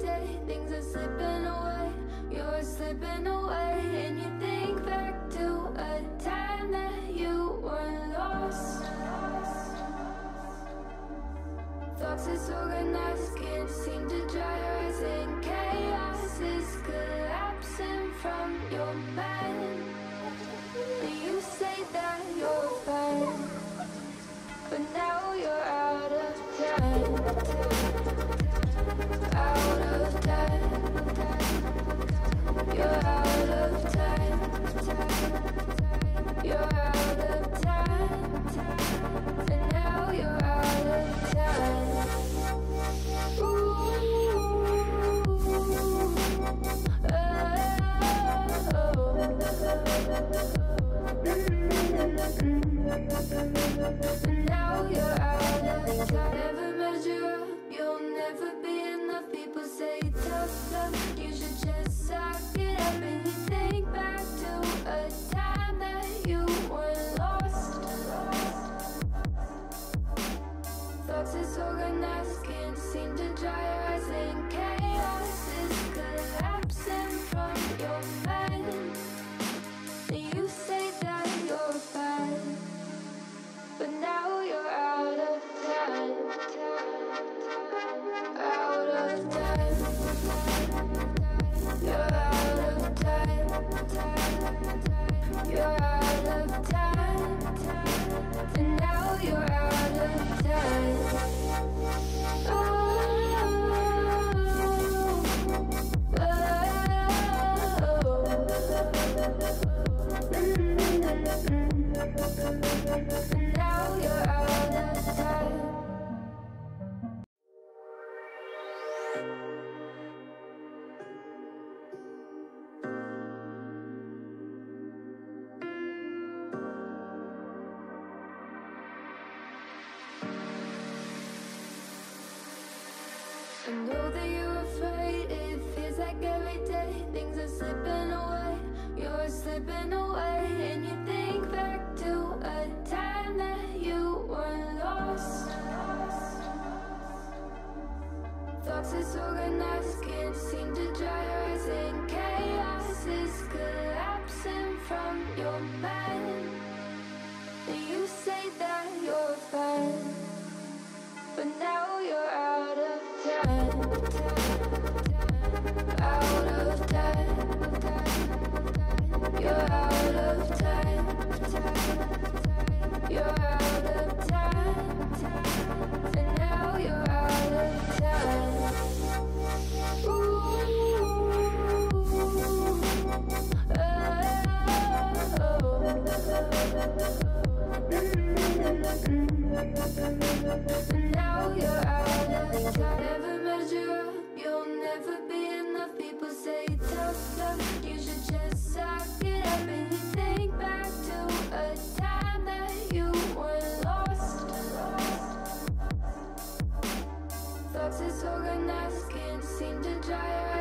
day things are slipping away, you're slipping away, and you think back to a time that you were lost. Thoughts disorganized, can't seem to dry your eyes, and chaos is collapsing from your mind. And you say that you're fine, but now you're out of time. Out of time. You're out of time. You're out of time. And now you're out of time. Ooh. Now you're out of time. Never measure up, you'll never be enough. People say tough love, you should just suck it up. And you think back to a time that you were lost. Thoughts disorganized, can't seem to dry your eyes, and chaos is collapsing from your mind. And you say that you're fine, but now you're out of time. Out of time. You're out of time. You're out of time. And now you're out of time. Oh, now you're out of time. I know that you're afraid, it feels like every day things are slipping away, you're slipping away, and you think back to a time that you were lost. Thoughts disorganized, can't seem to dry your eyes, and chaos is collapsing from your mind. And you say that you're fine, but now you're out of time. Out of time. You're out of time. You're out of time. And now you're out of time. Ooh. Now you're out of time. Never measure up, you'll never be enough. People say tough love, you should just suck it up. And you think back to a time that you were lost. Thoughts disorganized, can't seem to dry your eyes.